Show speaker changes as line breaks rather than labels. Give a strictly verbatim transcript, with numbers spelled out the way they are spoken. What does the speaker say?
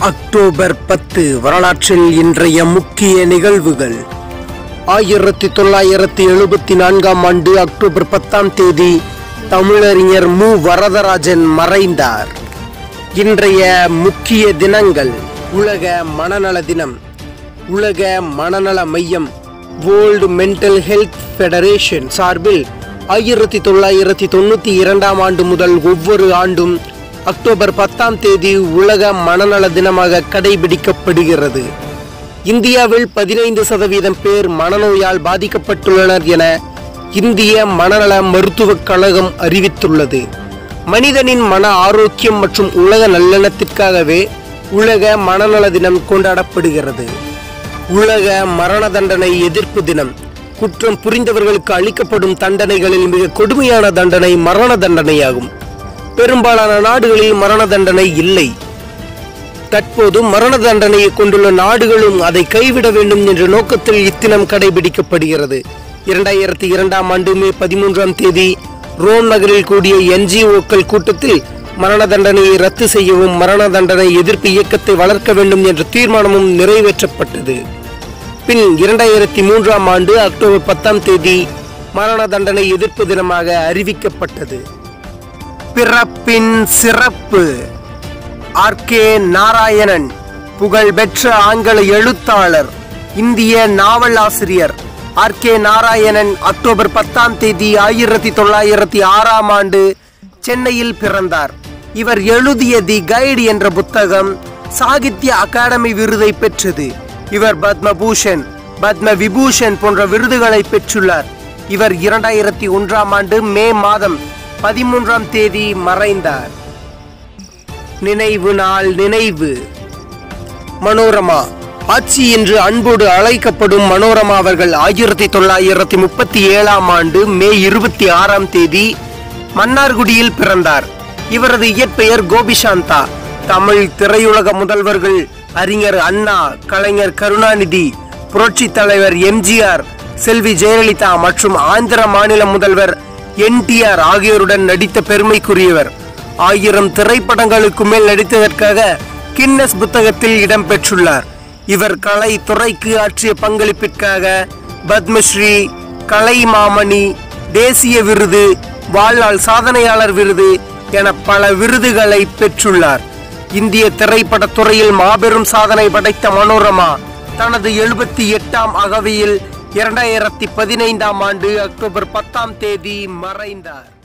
October பத்து வரலாற்றில் இன்றைய முக்கிய நிகழ்வுகள். ஆயிரத்தி தொள்ளாயிரத்தி எழுபத்தி நான்காம் ஆண்டு அக்டோபர் பத்தாம் தேதி தமிழறிஞர் மு வரதராஜன் மறைந்தார். இன்றைய முக்கிய தினங்கள்: உலக மனநல தினம், உலக மனநல மையம் வேர்ல்டு மென்டல் ஹெல்த் ஃபெடரேஷன் சார்பில் ஆயிரத்தி தொள்ளாயிரத்தி தொண்ணூற்றி இரண்டாம் ஆண்டு முதல் ஒவ்வொரு ஆண்டும் அக்டோபர் பத்தாம் தேதி உலக மனநல தினமாக கடைபிடிக்கப்படுகிறது. இந்தியாவில் பதினைந்து சதவீதம் பேர் மனநோயால் பாதிக்கப்பட்டுள்ளனர் என இந்திய மனநல மருத்துவக் கழகம் அறிவித்துள்ளது. மனிதனின் மன ஆரோக்கியம் மற்றும் உலக நல்லெண்ணத்திற்காகவே உலக மனநல தினம் கொண்டாடப்படுகிறது. உலக மரண தண்டனை எதிர்ப்பு தினம். குற்றம் புரிந்தவர்களுக்கு அளிக்கப்படும் தண்டனைகளில் மிக கொடுமையான தண்டனை மரண தண்டனையாகும். பெரும்பாலான நாடுகளில் மரண தண்டனை இல்லை. தற்போது மரண தண்டனையை கொண்டுள்ள நாடுகளும் அதை கைவிட வேண்டும் என்ற நோக்கத்தில் இத்தினம் கடைபிடிக்கப்படுகிறது. இரண்டாயிரத்தி இரண்டாம் ஆண்டு மே பதிமூன்றாம் தேதி ரோம் நகரில் கூடிய என்ஜிஓக்கள் கூட்டத்தில் மரண தண்டனையை ரத்து செய்யவும் மரண தண்டனை எதிர்ப்பு இயக்கத்தை வளர்க்க வேண்டும் என்ற தீர்மானமும் நிறைவேற்றப்பட்டது. பின் இரண்டாயிரத்தி மூன்றாம் ஆண்டு அக்டோபர் பத்தாம் தேதி மரண தண்டனை எதிர்ப்பு தினமாக அறிவிக்கப்பட்டது. பிறப்பின் சிறப்பு. ஆர் கே நாராயணன், புகழ்பெற்ற ஆங்கில எழுத்தாளர், இந்திய நாவல் ஆசிரியர் ஆர் கே நாராயணன் அக்டோபர் பத்தாம் தேதி ஆயிரத்தி தொள்ளாயிரத்தி ஆறாம் ஆண்டு சென்னையில் பிறந்தார். இவர் எழுதிய தி கைடு என்ற புத்தகம் சாகித்ய அகாடமி விருதை பெற்றது. இவர் பத்மபூஷன், பத்ம விபூஷன் போன்ற விருதுகளை பெற்றுள்ளார். இவர் இரண்டாயிரத்தி ஒன்றாம் ஆண்டு மே மாதம் பதிமூன்றாம் தேதி மறைந்தார். நினைவு நாள் நினைவு. மனோரமா. ஆட்சி என்று அன்போடு அழைக்கப்படும் மனோரமா அவர்கள் ஆயிரத்தி தொள்ளாயிரத்தி முப்பத்தி ஏழாம் ஆண்டு மே இருபத்தி ஆறாம் தேதி மன்னார்குடியில் பிறந்தார். இவரது இயற்பெயர் கோபிசாந்தா. தமிழ் திரையுலக முதல்வர்கள் அறிஞர் அண்ணா, கலைஞர் கருணாநிதி, புரட்சி தலைவர் எம்ஜிஆர், செல்வி ஜெயலலிதா மற்றும் ஆந்திர மாநில முதல்வர் என் டி ஆர் ஆகியோருடன் நடித்த பெருமைக்குரியவர். ஆயிரம் திரைப்படங்களுக்கு மேல் நடித்ததற்காக கின்னஸ் புத்தகத்தில் இடம் பெற்றுள்ளார். இவர் கலை துறைக்கு ஆற்றிய பங்களிப்பிற்காக பத்மஸ்ரீ, கலை மாமணி, தேசிய விருது, வாழ்நாள் சாதனையாளர் விருது என பல விருதுகளை பெற்றுள்ளார். இந்திய திரைப்பட துறையில் மாபெரும் சாதனை படைத்த மனோரமா தனது எழுபத்தி எட்டாம் அகவையில் இரண்டாயிரத்தி பதினைந்தாம் ஆண்டு அக்டோபர் பத்தாம் தேதி மறைந்தார்.